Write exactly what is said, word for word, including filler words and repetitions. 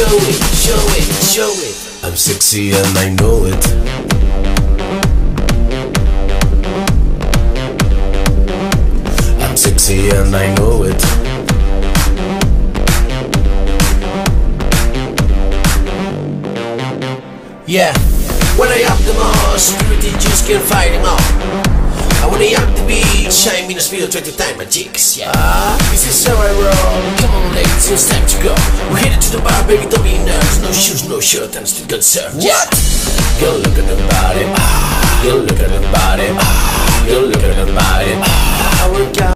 show it, show it, show it. I'm sexy and I know it. I'm sexy and I know it. Yeah, when I up the most, security just can't fight them all. I wanna up the beach, shine me in the speed of twenty times my jigs, yeah. Uh, this is how I roll. Come on ladies, it's time to go. We're headed to the bar, baby, don't be nervous. No shoes, no shirt, and still got served. What? Go look at the body, ah. Go look at the body, ah. Go look at the body, ah. I work out.